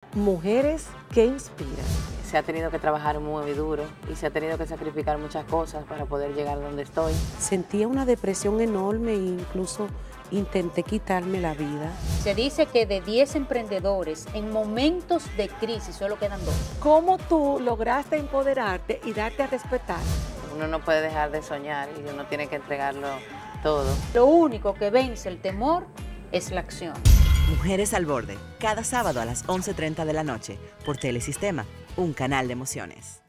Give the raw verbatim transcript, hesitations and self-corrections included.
Mujeres que inspiran. Se ha tenido que trabajar muy duro y se ha tenido que sacrificar muchas cosas para poder llegar donde estoy. Sentía una depresión enorme e incluso intenté quitarme la vida. Se dice que de diez emprendedores, en momentos de crisis solo quedan dos. ¿Cómo tú lograste empoderarte y darte a respetar? Uno no puede dejar de soñar y uno tiene que entregarlo todo. Lo único que vence el temor es la acción. Mujeres al Borde, cada sábado a las once y treinta de la noche, por Telesistema, un canal de emociones.